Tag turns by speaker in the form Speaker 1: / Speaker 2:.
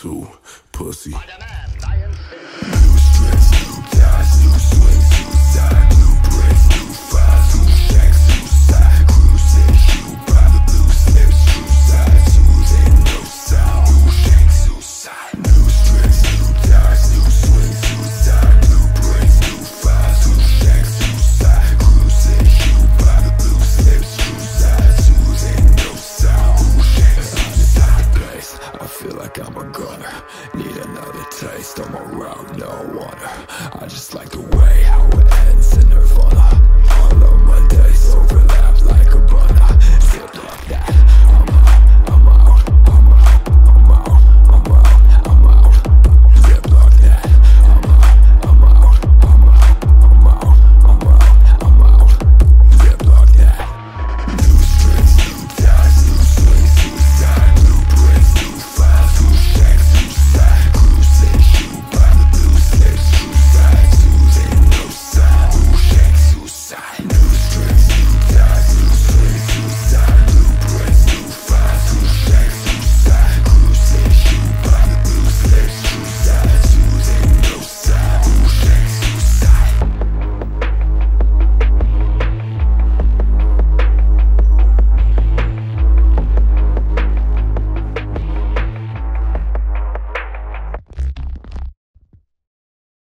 Speaker 1: too, pussy.
Speaker 2: New strips, new ties, new swings, suicide, new bricks, new files, new shacks, suicide, cruising, shoot by the blue slips, true side, soothing, no sound, new shanks, suicide, new strips, new ties, new swings, suicide, new bricks, new files, new shacks, suicide, cruising, shoot by the blue slips, true side, soothing, no sound, new shanks, suicide, place. I feel like I'm a gunner, need another taste. I'm a route, no water. I just like the way how it